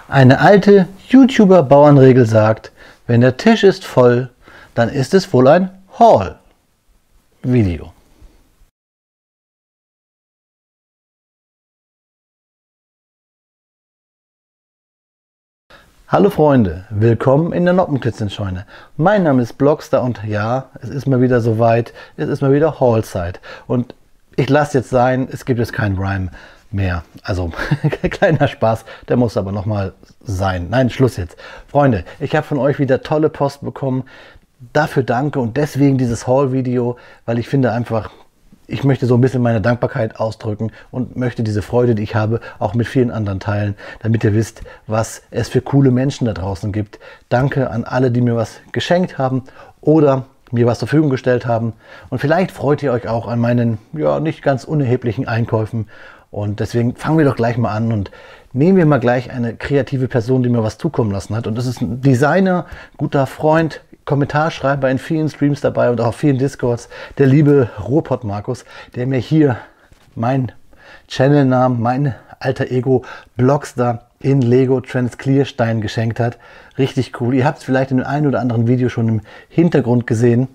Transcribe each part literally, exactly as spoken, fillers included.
Eine alte YouTuber-Bauernregel sagt, wenn der Tisch ist voll, dann ist es wohl ein Haul-Video. Hallo Freunde, willkommen in der Noppenkitzelscheune. Mein Name ist Blockstar und ja, es ist mal wieder soweit, es ist mal wieder Haul-Zeit. Und ich lasse jetzt sein, es gibt jetzt kein Rhyme mehr. Also, kleiner Spaß, der muss aber nochmal sein. Nein, Schluss jetzt. Freunde, ich habe von euch wieder tolle Post bekommen. Dafür danke und deswegen dieses Haul-Video, weil ich finde einfach, ich möchte so ein bisschen meine Dankbarkeit ausdrücken und möchte diese Freude, die ich habe, auch mit vielen anderen teilen, damit ihr wisst, was es für coole Menschen da draußen gibt. Danke an alle, die mir was geschenkt haben oder mir was zur Verfügung gestellt haben. Und vielleicht freut ihr euch auch an meinen, ja, nicht ganz unerheblichen Einkäufen. Und deswegen fangen wir doch gleich mal an und nehmen wir mal gleich eine kreative Person, die mir was zukommen lassen hat. Und das ist ein Designer, guter Freund, Kommentarschreiber in vielen Streams dabei und auch auf vielen Discords, der liebe Ruhrpott Markus, der mir hier mein Channelnamen, mein alter Ego Blockstar in Lego Transclear-Stein geschenkt hat. Richtig cool. Ihr habt es vielleicht in dem einen oder anderen Video schon im Hintergrund gesehen.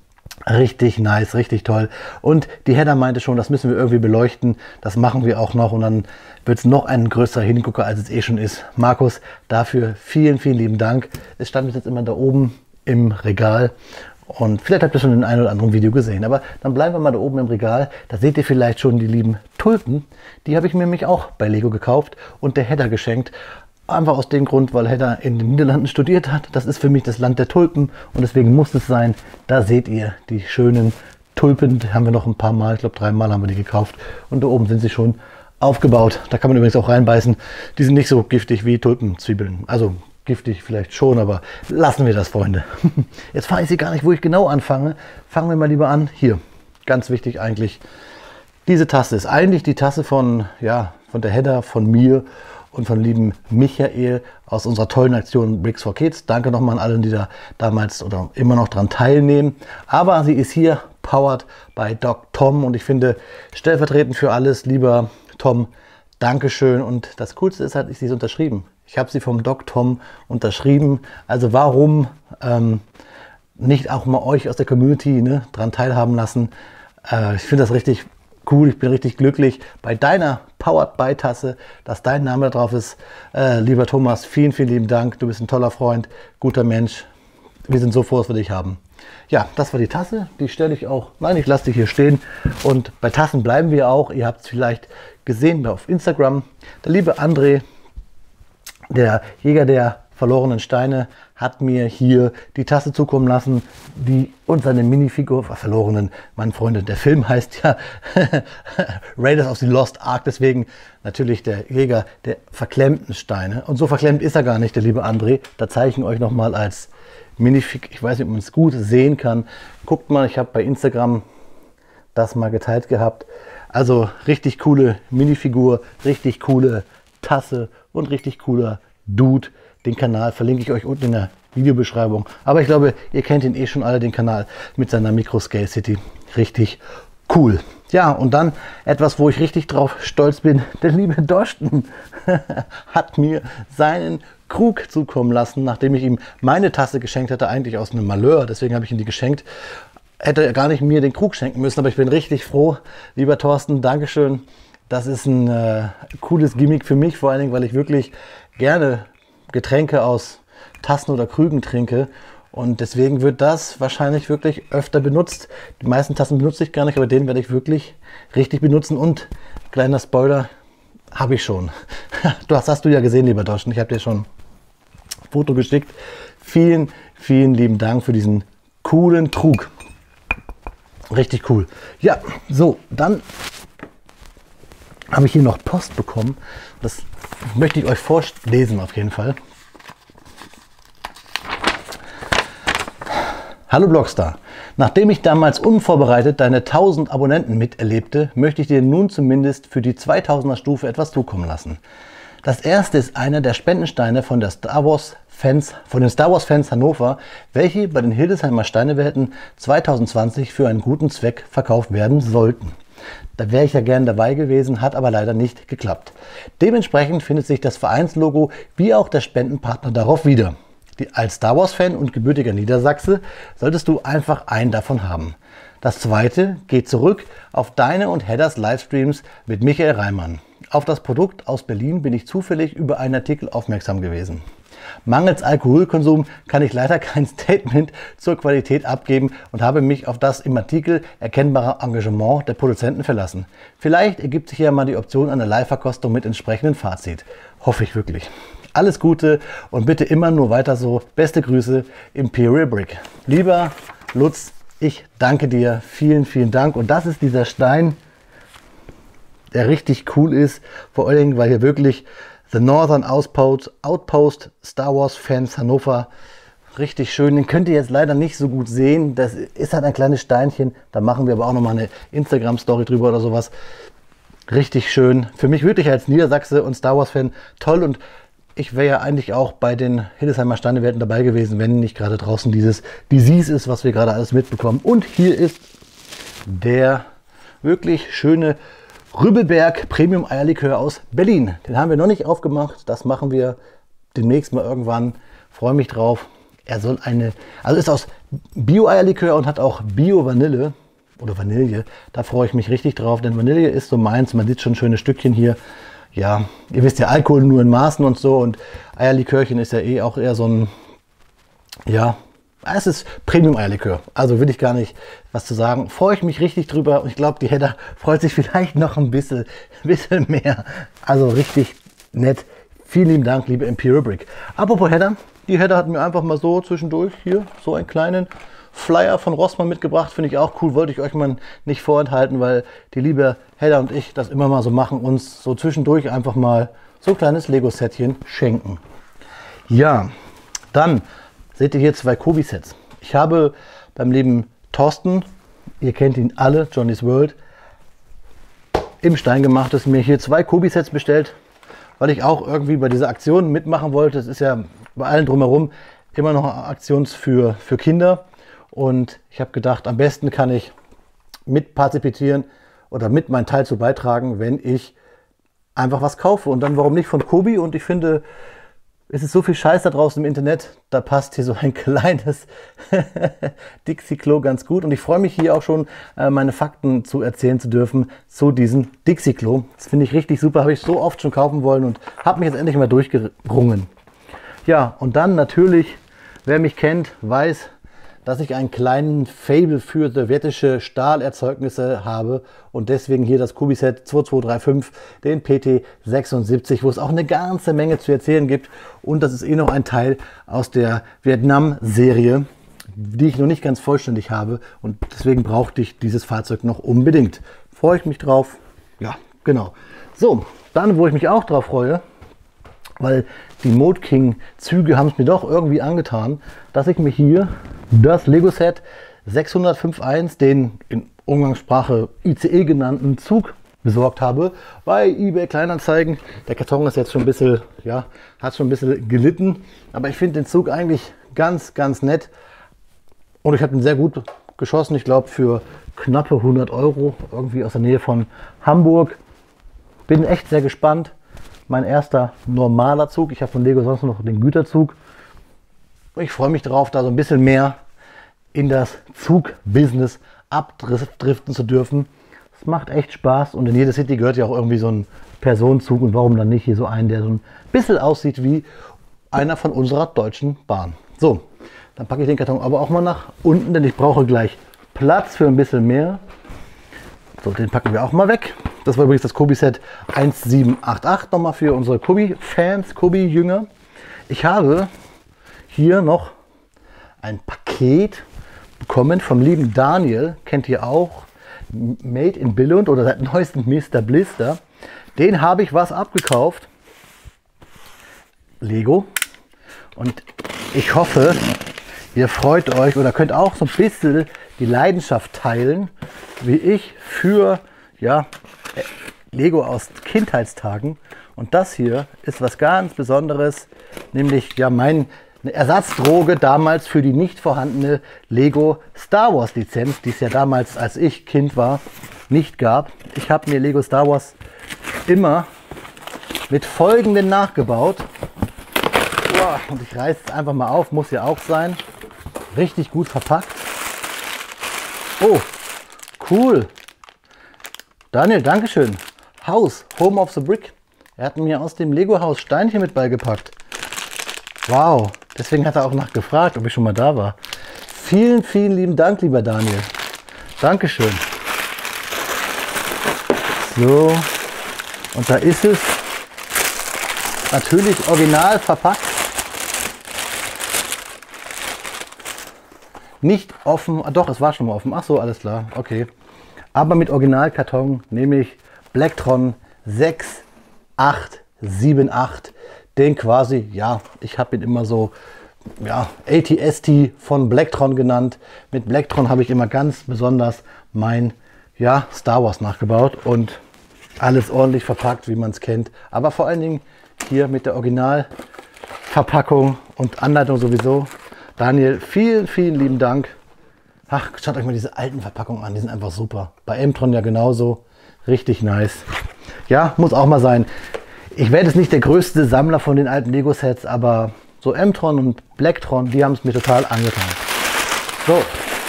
Richtig nice, richtig toll. Und die Header meinte schon, das müssen wir irgendwie beleuchten. Das machen wir auch noch und dann wird es noch ein größerer Hingucker, als es eh schon ist. Markus, dafür vielen, vielen lieben Dank. Es stand jetzt immer da oben im Regal und vielleicht habt ihr schon in einem oder anderen Video gesehen, aber dann bleiben wir mal da oben im Regal. Da seht ihr vielleicht schon die lieben Tulpen. Die habe ich mir nämlich auch bei Lego gekauft und der Hedda geschenkt. Einfach aus dem Grund, weil Hedda in den Niederlanden studiert hat. Das ist für mich das Land der Tulpen und deswegen muss es sein. Da seht ihr die schönen Tulpen. Die haben wir noch ein paar Mal, ich glaube dreimal haben wir die gekauft und da oben sind sie schon aufgebaut. Da kann man übrigens auch reinbeißen. Die sind nicht so giftig wie Tulpenzwiebeln. Also giftig vielleicht schon, aber lassen wir das, Freunde. Jetzt weiß ich gar nicht, wo ich genau anfange. Fangen wir mal lieber an. Hier, ganz wichtig eigentlich. Diese Tasse ist eigentlich die Tasse von, ja, von der Hedda, von mir und von lieben Michael aus unserer tollen Aktion Bricks for Kids. Danke nochmal an alle, die da damals oder immer noch dran teilnehmen. Aber sie ist hier powered by Doc Tom und ich finde stellvertretend für alles, lieber Tom, Dankeschön. Und das Coolste ist halt, ich sie ist unterschrieben. Ich habe sie vom Doc Tom unterschrieben. Also warum ähm, nicht auch mal euch aus der Community, ne, dran teilhaben lassen? Äh, ich finde das richtig cool. Ich bin richtig glücklich bei deiner Powered by Tasse, dass dein Name da drauf ist. Äh, lieber Thomas, vielen, vielen lieben Dank. Du bist ein toller Freund, guter Mensch. Wir sind so froh, dass wir dich haben. Ja, das war die Tasse. Die stelle ich auch. Nein, ich lasse die hier stehen. Und bei Tassen bleiben wir auch. Ihr habt es vielleicht gesehen auf Instagram. Der liebe André, der Jäger der verlorenen Steine, hat mir hier die Tasse zukommen lassen, die und seine Minifigur, verlorenen, meine Freunde, der Film heißt ja Raiders of the Lost Ark, deswegen natürlich der Jäger der verklemmten Steine. Und so verklemmt ist er gar nicht, der liebe André. Da zeige ich ihn euch nochmal als Minifig, ich weiß nicht, ob man es gut sehen kann. Guckt mal, ich habe bei Instagram das mal geteilt gehabt. Also richtig coole Minifigur, richtig coole Tasse und richtig cooler Dude. Den Kanal verlinke ich euch unten in der Videobeschreibung. Aber ich glaube, ihr kennt ihn eh schon alle, den Kanal mit seiner Microscale City. Richtig cool. Ja, und dann etwas, wo ich richtig drauf stolz bin. Der liebe Dorsten hat mir seinen Krug zukommen lassen, nachdem ich ihm meine Tasse geschenkt hatte, eigentlich aus einem Malheur. Deswegen habe ich ihm die geschenkt. Hätte er gar nicht mir den Krug schenken müssen, aber ich bin richtig froh. Lieber Thorsten, Dankeschön. Das ist ein äh, cooles Gimmick für mich, vor allen Dingen, weil ich wirklich gerne Getränke aus Tassen oder Krügen trinke. Und deswegen wird das wahrscheinlich wirklich öfter benutzt. Die meisten Tassen benutze ich gar nicht, aber den werde ich wirklich richtig benutzen. Und kleiner Spoiler, habe ich schon. Das hast du ja gesehen, lieber Dorsten. Ich habe dir schon ein Foto geschickt. Vielen, vielen lieben Dank für diesen coolen Trug. Richtig cool. Ja, so, dann habe ich hier noch Post bekommen. Das möchte ich euch vorlesen auf jeden Fall. Hallo Blockstar. Nachdem ich damals unvorbereitet deine tausend Abonnenten miterlebte, möchte ich dir nun zumindest für die zweitausender Stufe etwas zukommen lassen. Das erste ist einer der Spendensteine von der Star Wars Fans, von den Star Wars Fans Hannover, welche bei den Hildesheimer Steinewelten zwanzig zwanzig für einen guten Zweck verkauft werden sollten. Da wäre ich ja gern dabei gewesen, hat aber leider nicht geklappt. Dementsprechend findet sich das Vereinslogo wie auch der Spendenpartner darauf wieder. Die, als Star Wars-Fan und gebürtiger Niedersachse solltest du einfach einen davon haben. Das zweite geht zurück auf deine und Hedders Livestreams mit Michael Reimann. Auf das Produkt aus Berlin bin ich zufällig über einen Artikel aufmerksam gewesen. Mangels Alkoholkonsum kann ich leider kein Statement zur Qualität abgeben und habe mich auf das im Artikel erkennbare Engagement der Produzenten verlassen. Vielleicht ergibt sich ja mal die Option einer Live-Verkostung mit entsprechendem Fazit. Hoffe ich wirklich. Alles Gute und bitte immer nur weiter so. Beste Grüße, Imperial Brick. Lieber Lutz, ich danke dir. Vielen, vielen Dank. Und das ist dieser Stein, der richtig cool ist. Vor allen Dingen, weil hier wirklich The Northern Outpost, Outpost Star Wars Fans Hannover, richtig schön. Den könnt ihr jetzt leider nicht so gut sehen. Das ist halt ein kleines Steinchen. Da machen wir aber auch nochmal eine Instagram-Story drüber oder sowas. Richtig schön. Für mich wirklich als Niedersachse und Star Wars Fan toll. Und ich wäre ja eigentlich auch bei den Hildesheimer Steinewerten dabei gewesen, wenn nicht gerade draußen dieses Disease ist, was wir gerade alles mitbekommen. Und hier ist der wirklich schöne Rübbelberg Premium Eierlikör aus Berlin. Den haben wir noch nicht aufgemacht. Das machen wir demnächst mal irgendwann. Freue mich drauf. Er soll eine, also ist aus Bio-Eierlikör und hat auch Bio-Vanille oder Vanille. Da freue ich mich richtig drauf, denn Vanille ist so meins. Man sieht schon schöne Stückchen hier. Ja, ihr wisst ja, Alkohol nur in Maßen und so, und Eierlikörchen ist ja eh auch eher so ein, ja, es ist Premium-Eierlikör. Also will ich gar nicht was zu sagen. Freue ich mich richtig drüber und ich glaube, die Hedda freut sich vielleicht noch ein bisschen, ein bisschen mehr. Also richtig nett. Vielen lieben Dank, liebe Imperial Brick. Apropos Hedda, die Hedda hat mir einfach mal so zwischendurch hier so einen kleinen Flyer von Rossmann mitgebracht. Finde ich auch cool, wollte ich euch mal nicht vorenthalten, weil die liebe Hedda und ich das immer mal so machen, uns so zwischendurch einfach mal so ein kleines Lego-Sättchen schenken. Ja, dann seht ihr hier zwei Kobi-Sets. Ich habe beim lieben Thorsten, ihr kennt ihn alle, Johnny's World, im Stein gemachtes, mir hier zwei Kobi-Sets bestellt, weil ich auch irgendwie bei dieser Aktion mitmachen wollte. Es ist ja bei allen drumherum immer noch eine Aktion für, für Kinder. Und ich habe gedacht, am besten kann ich mitpartizipieren oder mit meinen Teil zu beitragen, wenn ich einfach was kaufe. Und dann warum nicht von Kobi? Und ich finde, es ist so viel Scheiß da draußen im Internet, da passt hier so ein kleines Dixie-Klo ganz gut. Und ich freue mich hier auch schon, meine Fakten zu erzählen zu dürfen zu diesem Dixie-Klo. Das finde ich richtig super, habe ich so oft schon kaufen wollen und habe mich jetzt endlich mal durchgerungen. Ja, und dann natürlich, wer mich kennt, weiß, dass ich einen kleinen Faible für sowjetische Stahlerzeugnisse habe und deswegen hier das Kobi-Set zwei zwei drei fünf, den P T sechsundsiebzig, wo es auch eine ganze Menge zu erzählen gibt. Und das ist eh noch ein Teil aus der Vietnam-Serie, die ich noch nicht ganz vollständig habe. Und deswegen brauchte ich dieses Fahrzeug noch unbedingt. Freue ich mich drauf? Ja, genau. So, dann, wo ich mich auch drauf freue, weil die Mode King Züge haben es mir doch irgendwie angetan, dass ich mir hier das Lego Set sechshundertfünfundsechzig, den in Umgangssprache I C E genannten Zug, besorgt habe bei eBay Kleinanzeigen. Der Karton ist jetzt schon ein bisschen, ja, hat schon ein bisschen gelitten, aber ich finde den Zug eigentlich ganz, ganz nett und ich habe ihn sehr gut geschossen. Ich glaube für knappe hundert Euro, irgendwie aus der Nähe von Hamburg. Bin echt sehr gespannt. Mein erster normaler Zug. Ich habe von Lego sonst noch den Güterzug. Ich freue mich darauf, da so ein bisschen mehr in das Zug-Business abdriften zu dürfen. Es macht echt Spaß und in jede City gehört ja auch irgendwie so ein Personenzug und warum dann nicht hier so einen, der so ein bisschen aussieht wie einer von unserer Deutschen Bahn. So, dann packe ich den Karton aber auch mal nach unten, denn ich brauche gleich Platz für ein bisschen mehr. So, den packen wir auch mal weg. Das war übrigens das Kobi-Set siebzehn achtundachtzig, nochmal für unsere Kobi-Fans, Kobi-Jünger. Ich habe hier noch ein Paket bekommen vom lieben Daniel, kennt ihr auch, Made in Billund oder seit neuestem Mister Blister. Den habe ich was abgekauft, Lego, und ich hoffe, ihr freut euch oder könnt auch so ein bisschen die Leidenschaft teilen, wie ich für, ja, Lego aus Kindheitstagen. Und das hier ist was ganz Besonderes, nämlich ja mein eine Ersatzdroge damals für die nicht vorhandene Lego Star Wars Lizenz, die es ja damals, als ich Kind war, nicht gab. Ich habe mir Lego Star Wars immer mit folgenden nachgebaut. Und ich reiße es einfach mal auf, muss ja auch sein. Richtig gut verpackt. Oh, cool. Daniel, Dankeschön. Haus, Home of the Brick. Er hat mir aus dem Lego-Haus Steinchen mit beigepackt. Wow, deswegen hat er auch nachgefragt, ob ich schon mal da war. Vielen, vielen lieben Dank, lieber Daniel. Dankeschön. So, und da ist es. Natürlich original verpackt. Nicht offen, ah, doch, es war schon mal offen. Ach so, alles klar, okay. Aber mit Originalkarton, nämlich Blacktron sechs acht sieben acht. Den quasi, ja, ich habe ihn immer so, ja, A T S T von Blacktron genannt. Mit Blacktron habe ich immer ganz besonders mein, ja, Star Wars nachgebaut und alles ordentlich verpackt, wie man es kennt. Aber vor allen Dingen hier mit der Originalverpackung und Anleitung sowieso. Daniel, vielen, vielen lieben Dank. Ach, schaut euch mal diese alten Verpackungen an, die sind einfach super. Bei M-Tron ja genauso. Richtig nice. Ja, muss auch mal sein. Ich werde jetzt nicht der größte Sammler von den alten Lego-Sets, aber so M-Tron und Blacktron, die haben es mir total angetan. So.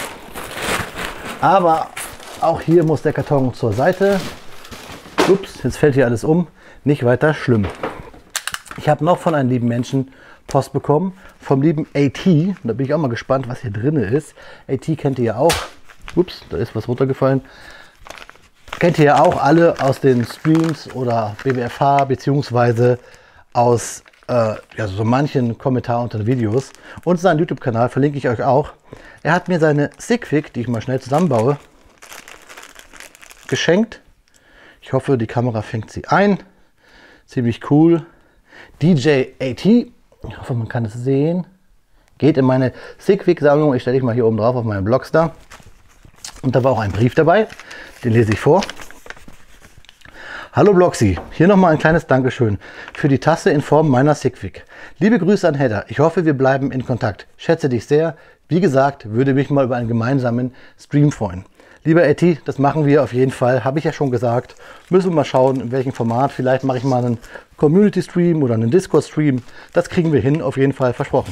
Aber auch hier muss der Karton zur Seite. Ups, jetzt fällt hier alles um. Nicht weiter schlimm. Ich habe noch von einem lieben Menschen Post bekommen, vom lieben A T. Da bin ich auch mal gespannt, was hier drin ist. A T kennt ihr ja auch. Ups, da ist was runtergefallen. Kennt ihr ja auch alle aus den Streams oder B B F H, beziehungsweise aus äh, ja, so manchen Kommentaren unter den Videos. Und seinen YouTube-Kanal verlinke ich euch auch. Er hat mir seine Sigfig, die ich mal schnell zusammenbaue, geschenkt. Ich hoffe, die Kamera fängt sie ein. Ziemlich cool. D J A T. Ich hoffe, man kann es sehen. Geht in meine Sigfig-Sammlung. Ich stelle dich mal hier oben drauf auf meinen Blogstar. Und da war auch ein Brief dabei. Den lese ich vor. Hallo Bloxy, hier nochmal ein kleines Dankeschön für die Tasse in Form meiner Sigfig. Liebe Grüße an Hedda. Ich hoffe, wir bleiben in Kontakt. Schätze dich sehr. Wie gesagt, würde mich mal über einen gemeinsamen Stream freuen. Lieber Etty, das machen wir auf jeden Fall. Habe ich ja schon gesagt. Müssen wir mal schauen, in welchem Format. Vielleicht mache ich mal einen Community-Stream oder einen Discord-Stream. Das kriegen wir hin, auf jeden Fall, versprochen.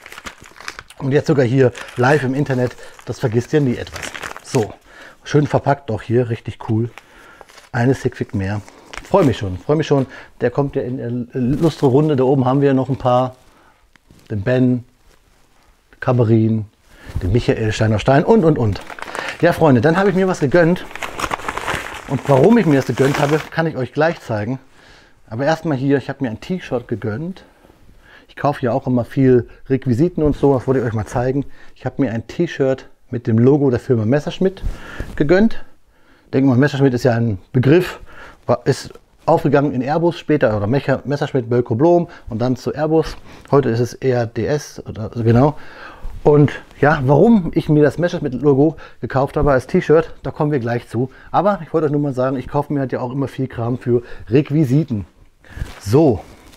Und jetzt sogar hier live im Internet. Das vergisst ihr nie etwas. So, schön verpackt auch hier. Richtig cool. Eine Sigfig mehr. Freue mich schon, freue mich schon. Der kommt ja in der illustre Runde. Da oben haben wir noch ein paar. Den Ben, Kaberin, den Michael Steiner Stein und, und, und. Ja, Freunde, dann habe ich mir was gegönnt. Und warum ich mir das gegönnt habe, kann ich euch gleich zeigen. Aber erstmal hier, ich habe mir ein T-Shirt gegönnt. Ich kaufe ja auch immer viel Requisiten und so. Das wollte ich euch mal zeigen. Ich habe mir ein T-Shirt mit dem Logo der Firma Messerschmitt gegönnt. Denke mal, Messerschmitt ist ja ein Begriff. Ist aufgegangen in Airbus später, oder Messerschmitt, Bölko, Blom und dann zu Airbus. Heute ist es eher D S, oder, also genau. Und ja, warum ich mir das Messerschmitt-Logo gekauft habe als T-Shirt, da kommen wir gleich zu. Aber ich wollte euch nur mal sagen, ich kaufe mir halt ja auch immer viel Kram für Requisiten. So.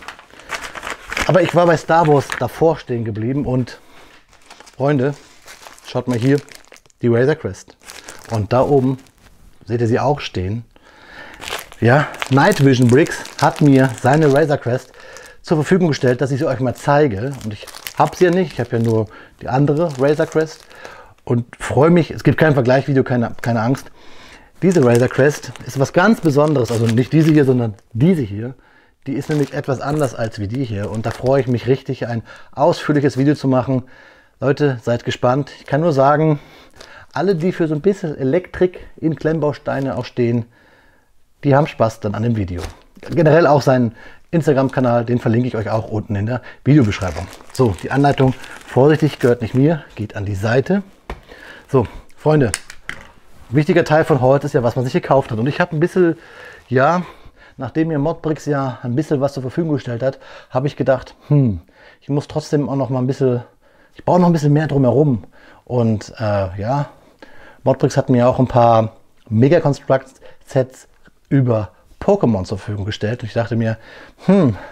Aber ich war bei Star Wars davor stehen geblieben und Freunde, schaut mal hier, die Razor Crest. Und da oben seht ihr sie auch stehen. Ja, Night Vision Bricks hat mir seine Razor Crest zur Verfügung gestellt, dass ich sie euch mal zeige. Und ich habe sie ja nicht, ich habe ja nur die andere Razor Crest und freue mich, es gibt kein Vergleichsvideo, keine, keine Angst. Diese Razor Crest ist was ganz Besonderes, also nicht diese hier, sondern diese hier. Die ist nämlich etwas anders als wie die hier und da freue ich mich richtig, ein ausführliches Video zu machen. Leute, seid gespannt. Ich kann nur sagen, alle, die für so ein bisschen Elektrik in Klemmbausteine auch stehen, die haben Spaß dann an dem Video. Generell auch seinen Instagram-Kanal, den verlinke ich euch auch unten in der Videobeschreibung. So, die Anleitung, vorsichtig, gehört nicht mir, geht an die Seite. So, Freunde, wichtiger Teil von heute ist ja, was man sich gekauft hat. Und ich habe ein bisschen, ja, nachdem mir Modbricks ja ein bisschen was zur Verfügung gestellt hat, habe ich gedacht, hm, ich muss trotzdem auch noch mal ein bisschen, ich brauche noch ein bisschen mehr drumherum. Und äh, ja, Modbricks hat mir auch ein paar Mega Construct Sets über Pokémon zur Verfügung gestellt. Und ich dachte mir, hm,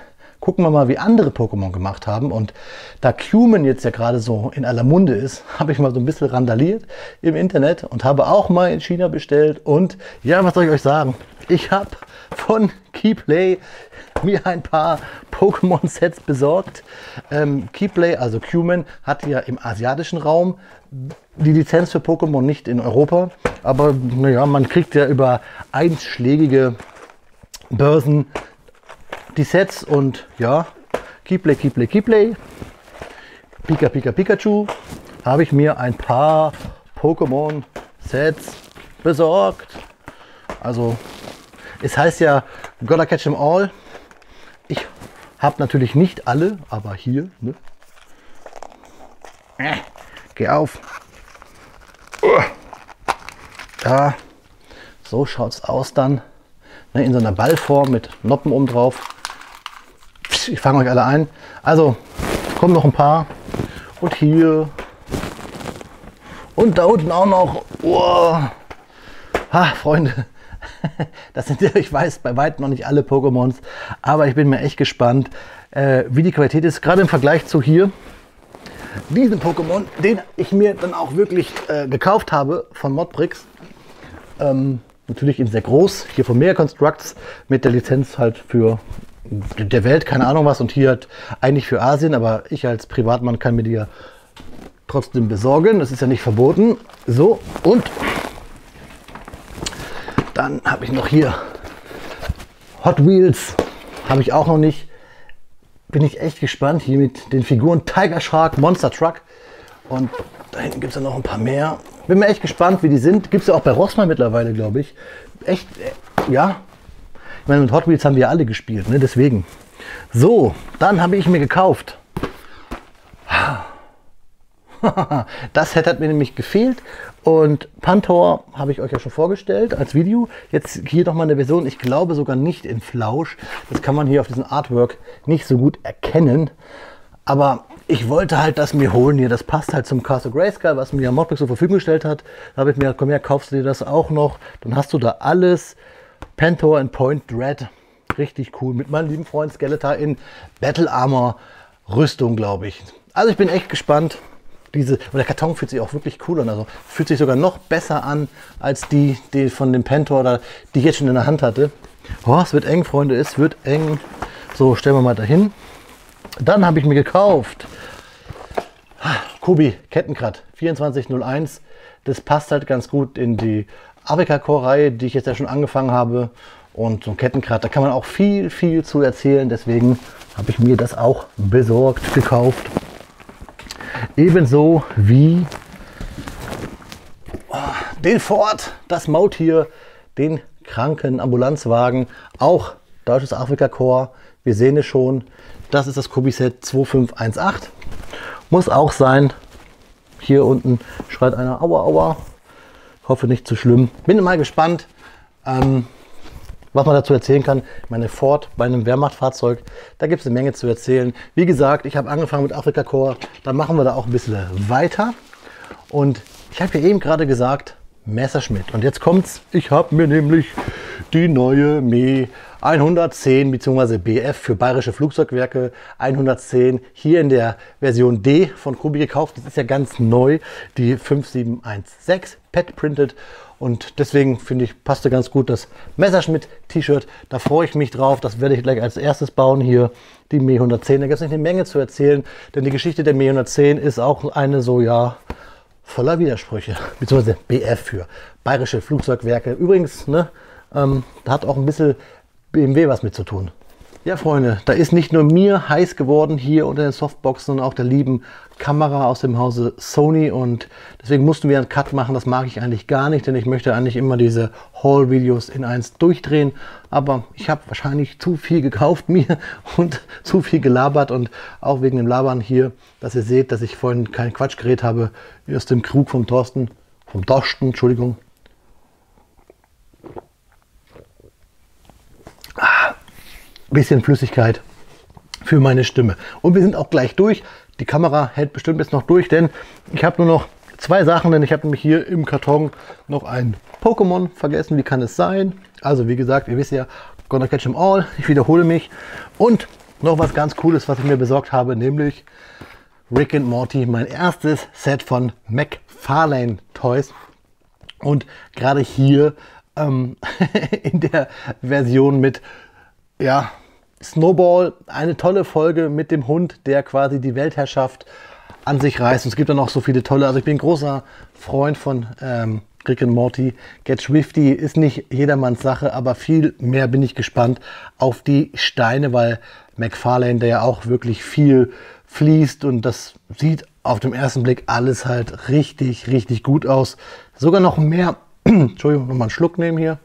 gucken wir mal, wie andere Pokémon gemacht haben. Und da Cumin jetzt ja gerade so in aller Munde ist, habe ich mal so ein bisschen randaliert im Internet und habe auch mal in China bestellt. Und ja, was soll ich euch sagen? Ich habe von Keyplay mir ein paar Pokémon-Sets besorgt. Ähm, Keyplay, also Cumin, hat ja im asiatischen Raum die Lizenz für Pokémon, nicht in Europa. Aber naja, man kriegt ja über einschlägige Börsen die Sets und ja, Keyplay, Keyplay, Keyplay, Pika, Pika, Pikachu, habe ich mir ein paar Pokémon-Sets besorgt. Also, es heißt ja Gotta Catch 'em All. Ich habe natürlich nicht alle, aber hier, ne? Äh, geh auf. Ja, so schaut es aus dann. Ne, in so einer Ballform mit Noppen oben drauf. Ich fange euch alle ein. Also, kommen noch ein paar. Und hier. Und da unten auch noch. Oh. Ha, Freunde. Das sind, ich weiß, bei weitem noch nicht alle Pokémons. Aber ich bin mir echt gespannt, äh, wie die Qualität ist. Gerade im Vergleich zu hier. Diesen Pokémon, den ich mir dann auch wirklich äh, gekauft habe von Modbricks. Ähm, natürlich in sehr groß. Hier von Mega Constructs mit der Lizenz halt für der Welt, keine Ahnung was. Und hier halt eigentlich für Asien. Aber ich als Privatmann kann mir die ja trotzdem besorgen. Das ist ja nicht verboten. So, und dann habe ich noch hier Hot Wheels. Habe ich auch noch nicht. Bin ich echt gespannt hier mit den Figuren Tiger Shark, Monster Truck. Und da hinten gibt es ja noch ein paar mehr. Bin mir echt gespannt, wie die sind. Gibt es ja auch bei Rossmann mittlerweile, glaube ich. Echt, äh, ja. Ich meine, mit Hot Wheels haben wir ja alle gespielt, ne? Deswegen. So, dann habe ich mir gekauft. Das Set hat mir nämlich gefehlt. Und Pantor habe ich euch ja schon vorgestellt als Video. Jetzt hier nochmal eine Version, ich glaube sogar nicht in Flausch. Das kann man hier auf diesem Artwork nicht so gut erkennen. Aber ich wollte halt das mir holen hier. Das passt halt zum Castle Grayskull, was mir Modbricks zur Verfügung gestellt hat. Da habe ich mir, komm her, kaufst du dir das auch noch. Dann hast du da alles. Pantor and Point Dread. Richtig cool. Mit meinem lieben Freund Skeletor in Battle Armor Rüstung, glaube ich. Also ich bin echt gespannt. Diese, und der Karton fühlt sich auch wirklich cool an. Also fühlt sich sogar noch besser an als die, die von dem Pantor, oder die ich jetzt schon in der Hand hatte. Oh, es wird eng, Freunde, es wird eng. So, stellen wir mal dahin. Dann habe ich mir gekauft Kubi Kettenkrat vierundzwanzig null eins. Das passt halt ganz gut in die Afrika Core Reihe, die ich jetzt ja schon angefangen habe. Und so ein Kettenkrat, da kann man auch viel, viel zu erzählen. Deswegen habe ich mir das auch besorgt, gekauft. Ebenso wie den Ford, das Maultier, den Krankenambulanzwagen, auch deutsches Afrika Core. Wir sehen es schon, das ist das Kubi-Set zwei fünf eins acht. Muss auch sein. Hier unten schreit einer Aua, Aua. Hoffe nicht zu schlimm. Bin mal gespannt, ähm, was man dazu erzählen kann. Meine Ford bei einem Wehrmachtfahrzeug, da gibt es eine Menge zu erzählen. Wie gesagt, ich habe angefangen mit Afrika Core, dann machen wir da auch ein bisschen weiter. Und ich habe ja eben gerade gesagt, Messerschmitt. Und jetzt kommt's, ich habe mir nämlich die neue Me hundertzehn bzw. B F für Bayerische Flugzeugwerke hundertzehn hier in der Version D von Kubi gekauft. Das ist ja ganz neu, die fünf sieben eins sechs, Pet Printed. Und deswegen finde ich, passte ganz gut das Messerschmitt-T-Shirt. Da freue ich mich drauf. Das werde ich gleich als erstes bauen hier, die Me hundertzehn. Da gibt es nicht eine Menge zu erzählen, denn die Geschichte der Me hundertzehn ist auch eine so, ja, voller Widersprüche. Beziehungsweise B F für Bayerische Flugzeugwerke. Übrigens, ne, ähm, da hat auch ein bisschen B M W was mit zu tun. Ja, Freunde, da ist nicht nur mir heiß geworden hier unter den Softboxen, sondern auch der lieben Kamera aus dem Hause Sony. Und deswegen mussten wir einen Cut machen. Das mag ich eigentlich gar nicht, denn ich möchte eigentlich immer diese Haul-Videos in eins durchdrehen. Aber ich habe wahrscheinlich zu viel gekauft mir und zu viel gelabert. Und auch wegen dem Labern hier, dass ihr seht, dass ich vorhin kein Quatsch geredet habe, aus dem Krug vom Thorsten, vom Dorsten, Entschuldigung. Bisschen Flüssigkeit für meine Stimme. Und wir sind auch gleich durch. Die Kamera hält bestimmt jetzt noch durch, denn ich habe nur noch zwei Sachen, denn ich habe nämlich hier im Karton noch ein Pokémon vergessen. Wie kann es sein? Also wie gesagt, ihr wisst ja, Gonna Catch 'em All. Ich wiederhole mich. Und noch was ganz Cooles, was ich mir besorgt habe, nämlich Rick and Morty, mein erstes Set von McFarlane Toys. Und gerade hier ähm, in der Version mit ja, Snowball, eine tolle Folge mit dem Hund, der quasi die Weltherrschaft an sich reißt. Und es gibt dann auch so viele tolle, also ich bin ein großer Freund von ähm, Rick and Morty. Get Swifty ist nicht jedermanns Sache, aber viel mehr bin ich gespannt auf die Steine, weil McFarlane, der ja auch wirklich viel fließt und das sieht auf den ersten Blick alles halt richtig, richtig gut aus. Sogar noch mehr, Entschuldigung, nochmal einen Schluck nehmen hier.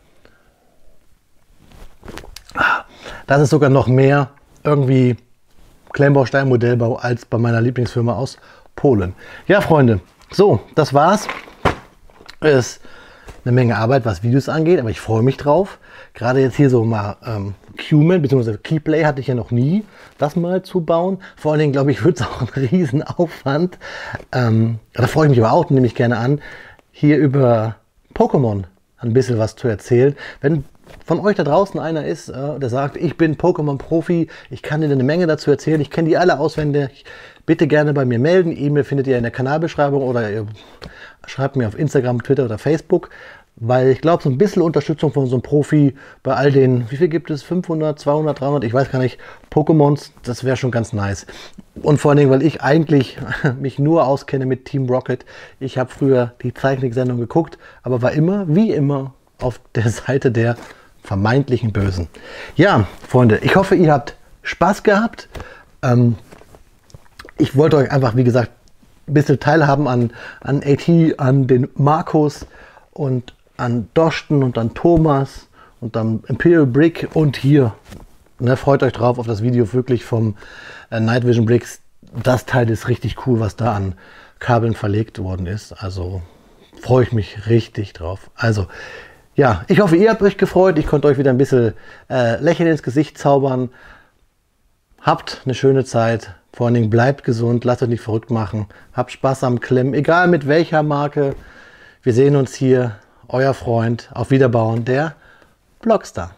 Das ist sogar noch mehr irgendwie Klemmbaustein-Modellbau als bei meiner Lieblingsfirma aus Polen. Ja, Freunde, so, das war's. Ist eine Menge Arbeit, was Videos angeht, aber ich freue mich drauf. Gerade jetzt hier so mal ähm, Q-Man bzw. Keyplay hatte ich ja noch nie, das mal zu bauen. Vor allen Dingen, glaube ich, wird es auch ein Riesenaufwand. Ähm, da freue ich mich aber auch, nehme ich gerne an, hier über Pokémon ein bisschen was zu erzählen. Wenn von euch da draußen einer ist, äh, der sagt, ich bin Pokémon-Profi, ich kann dir eine Menge dazu erzählen, ich kenne die alle auswendig, bitte gerne bei mir melden. E-Mail findet ihr in der Kanalbeschreibung oder ihr schreibt mir auf Instagram, Twitter oder Facebook, weil ich glaube, so ein bisschen Unterstützung von so einem Profi bei all den, wie viel gibt es, fünfhundert, zweihundert, dreihundert, ich weiß gar nicht, Pokémons, das wäre schon ganz nice. Und vor allen Dingen, weil ich eigentlich mich nur auskenne mit Team Rocket. Ich habe früher die Zeichentricksendung geguckt, aber war immer, wie immer, auf der Seite der vermeintlichen Bösen. Ja, Freunde, ich hoffe, ihr habt Spaß gehabt. Ähm, ich wollte euch einfach, wie gesagt, ein bisschen teilhaben an, an AT, an den Markus und an Dosten und an Thomas und dann Imperial Brick und hier. Ne, freut euch drauf auf das Video wirklich vom äh, Night Vision Bricks. Das Teil ist richtig cool, was da an Kabeln verlegt worden ist. Also freue ich mich richtig drauf. Also ja, ich hoffe, ihr habt euch gefreut. Ich konnte euch wieder ein bisschen äh, Lächeln ins Gesicht zaubern. Habt eine schöne Zeit. Vor allen Dingen bleibt gesund, lasst euch nicht verrückt machen. Habt Spaß am Klemmen, egal mit welcher Marke. Wir sehen uns hier. Euer Freund, auf Wiederbauen, der Blockstar.